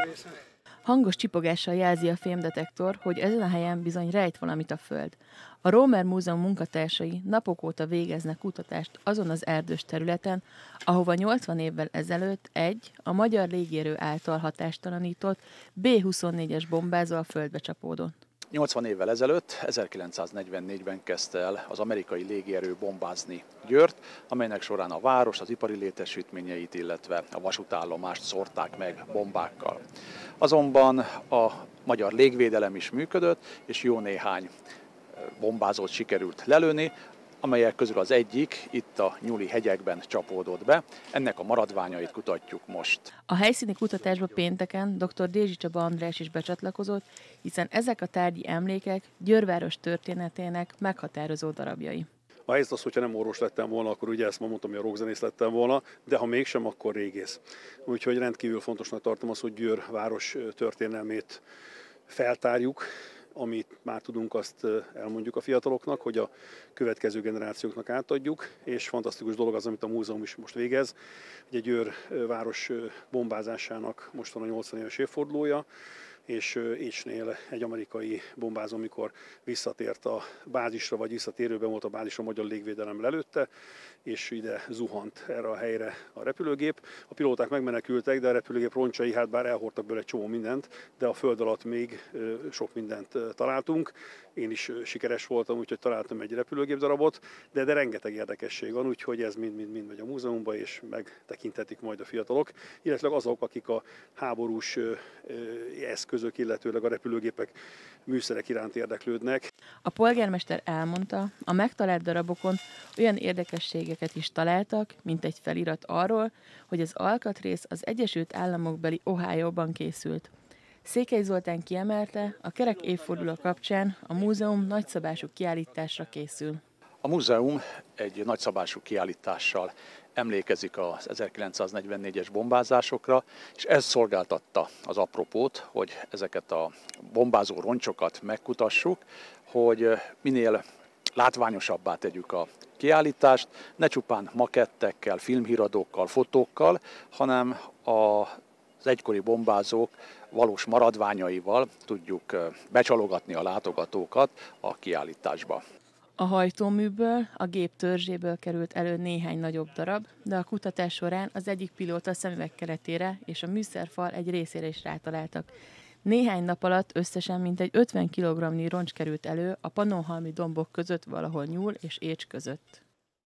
Hangos csipogással jelzi a fémdetektor, hogy ezen a helyen bizony rejt valamit a Föld. A Romer Múzeum munkatársai napok óta végeznek kutatást azon az erdős területen, ahova 80 évvel ezelőtt egy, a magyar légierő által hatástalanított B-24-es bombázó a földbe csapódott. 80 évvel ezelőtt, 1944-ben kezdte el az amerikai légierő bombázni Győrt, amelynek során a város, az ipari létesítményeit, illetve a vasútállomást szórták meg bombákkal. Azonban a magyar légvédelem is működött, és jó néhány bombázót sikerült lelőni, amelyek közül az egyik itt a Nyuli hegyekben csapódott be. Ennek a maradványait kutatjuk most. A helyszíni kutatásba pénteken dr. Dézsi Csaba András is becsatlakozott, hiszen ezek a tárgyi emlékek Győr város történetének meghatározó darabjai. A helyzet az, hogyha nem orvos lettem volna, akkor ugye ezt ma mondtam, hogy a rockzenész lettem volna, de ha mégsem, akkor régész. Úgyhogy rendkívül fontosnak tartom azt, hogy Győr város történelmét feltárjuk, amit már tudunk, azt elmondjuk a fiataloknak, hogy a következő generációknak átadjuk, és fantasztikus dolog az, amit a múzeum is most végez. Ugye Győr város bombázásának most van a 80 éves évfordulója, és Écsnél egy amerikai bombázó, amikor visszatért a bázisra, vagy visszatérőben volt a bázisra, a magyar légvédelem lelőtte, és ide zuhant erre a helyre a repülőgép. A pilóták megmenekültek, de a repülőgép roncsai, hát bár elhordtak belőle egy csomó mindent, de a föld alatt még sok mindent találtunk. Én is sikeres voltam, úgyhogy találtam egy repülőgép darabot, de rengeteg érdekesség van, úgyhogy ez mind megy a múzeumba, és megtekinthetik majd a fiatalok, illetve azok, akik a háborús eszközök, illetőleg a repülőgépek, műszerek iránt érdeklődnek. A polgármester elmondta, a megtalált darabokon olyan érdekességeket is találtak, mint egy felirat arról, hogy az alkatrész az Egyesült Államokbeli Ohioban készült. Székely Zoltán kiemelte, a kerek évforduló kapcsán a múzeum nagyszabású kiállításra készül. A múzeum egy nagyszabású kiállítással emlékezik az 1944-es bombázásokra, és ez szolgáltatta az apropót, hogy ezeket a bombázó roncsokat megkutassuk, hogy minél látványosabbá tegyük a kiállítást, ne csupán makettekkel, filmhíradókkal, fotókkal, hanem az egykori bombázók valós maradványaival tudjuk becsalogatni a látogatókat a kiállításba. A hajtóműből, a gép törzséből került elő néhány nagyobb darab, de a kutatás során az egyik pilóta szemüveg keretére és a műszerfal egy részére is rátaláltak. Néhány nap alatt összesen mintegy 50 kg-nyi roncs került elő a pannonhalmi dombok között valahol Nyúl és Écs között.